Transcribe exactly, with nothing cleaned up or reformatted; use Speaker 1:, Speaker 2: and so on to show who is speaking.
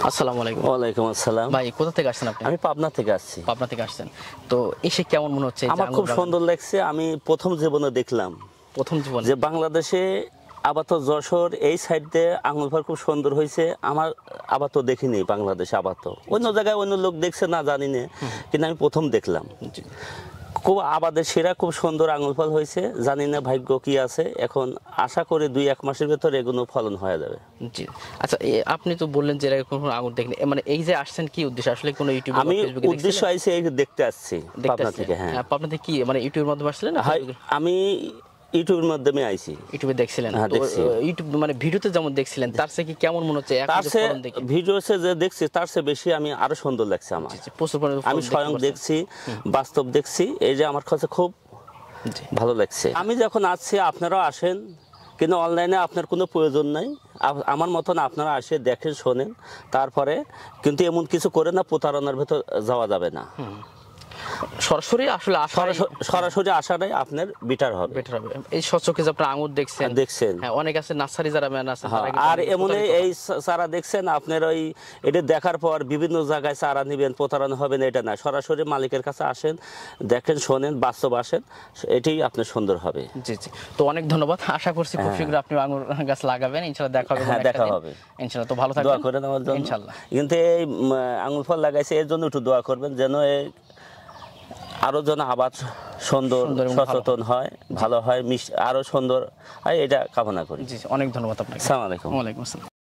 Speaker 1: আসসালামু আলাইকুম।
Speaker 2: ওয়ালাইকুম আসসালাম।
Speaker 1: ভাই কোথা থেকে আসছেন আপনি?
Speaker 2: আমি পাবনা থেকে আসছি।
Speaker 1: পাবনা থেকে আসছেন। তো এসে কেমন মনে হচ্ছে?
Speaker 2: আমার খুব সুন্দর লাগছে। আমি প্রথম জীবনে দেখলাম
Speaker 1: প্রথম জীবনে
Speaker 2: যে বাংলাদেশে আপাতত যশোর এই সাইড দিয়ে আঙুল ফল খুব সুন্দর হয়েছে। আমার আপাতত দেখিনি বাংলাদেশে, আপাতত অন্য জায়গায় অন্য লোক দেখছে না জানি না, কিন্তু আমি প্রথম দেখলাম। খুব আবাদের সেরা খুব সুন্দর আঙুল ফল হয়েছে। জানি না ভাগ্য কি আছে, এখন আশা করি দুই এক মাসের ভেতর এগুলো ফলন হয়ে যাবে।
Speaker 1: জি আচ্ছা, আপনি তো বললেন যে এর কোনো আঙুর দেখনি, মানে এই যে আসছেন কি উদ্দেশ্য? আসলে কোনো ইউটিউব
Speaker 2: আমি উদ্দেশ্য আইছে এই দেখতে আসছি পাবনা থেকে। হ্যাঁ,
Speaker 1: পাবনা থেকে কি মানে ইউটিউবের মাধ্যমে আসলেন?
Speaker 2: আমি ইউটিউবের মাধ্যমে আইছি।
Speaker 1: ইউটিউবে দেখছিলেন? ইউটিউব মানে ভিডিওতে যেমন দেখছিলেন তার চেয়ে কি কেমন মনে হচ্ছে?
Speaker 2: তার চেয়ে ভিডিওতে যে দেখছি তার চেয়ে বেশি আমি আরো সুন্দর লাগছে আমার। আমি স্বয়ং দেখছি, বাস্তব দেখছি, এই যে আমার কাছে খুব ভালো লাগছে। আমি যখন আসছি আপনারাও আসেন, কিন্তু অনলাইনে আপনার কোনো প্রয়োজন নাই। আমার মতন আপনারা আসে দেখেন, শোনেন, তারপরে কিন্তু এমন কিছু করে না প্রতারণার ভেতর যাওয়া যাবে না।
Speaker 1: সরাসরি আসলে
Speaker 2: সরাসরি আসাটাই আপনার বেটার হবে।
Speaker 1: বেটার হবে। এই স্বচ্ছকে যে আপনারা আঙুর দেখছেন
Speaker 2: দেখছেন
Speaker 1: হ্যাঁ, অনেক আছে নার্সারি যারা ম্যান আছে,
Speaker 2: আর এমন এই চারা দেখছেন আপনার ওই এটা দেখার পর বিভিন্ন জায়গায় চারা নেবেন, প্রতারণা হবেন এটা না। সরাসরি মালিকের কাছে আসেন, দেখেন, শোনেন, বাস্তব আসেন, এটাই আপনার সুন্দর হবে।
Speaker 1: জি জি। তো অনেক ধন্যবাদ। আশা করছি খুব শীঘ্র আপনি আঙুর গাছ লাগাবেন, ইনশাআল্লাহ দেখা হবে।
Speaker 2: হ্যাঁ, দেখা হবে
Speaker 1: ইনশাআল্লাহ। তো ভালো থাকবেন,
Speaker 2: দোয়া করেন আমার জন্য ইনশাআল্লাহ। কিন্তু এই আঙুর ফল লাগাইছে এর জন্য একটু দোয়া করবেন, যেন এই আরো যেন আবার সুন্দর সচেতন হয়, ভালো হয়, আরো সুন্দর হয়, এটা কামনা করি।
Speaker 1: জি, অনেক ধন্যবাদ আপনাকে।
Speaker 2: আসসালামু আলাইকুম।
Speaker 1: ওয়ালাইকুম আসসালাম।